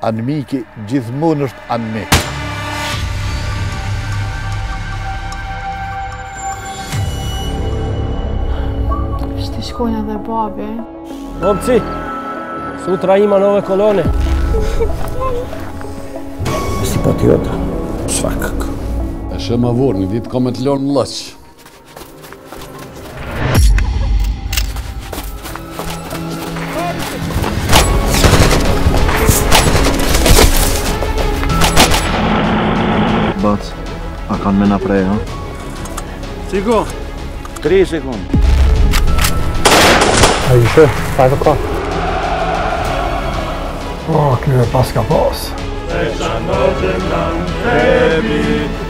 Anmiki gjithmonë është anmik. Shti shkojnë edhe babi. Momci, sutra ima nove kolone. Si patriota, svakako. E shema vorë, një ditë ka me të lonë lëq. Bac, a kanë mena prej, ha? Qiko? 3 sekundë. Are you sure? 5 o'clock. Oh, kjo e pas ka pas.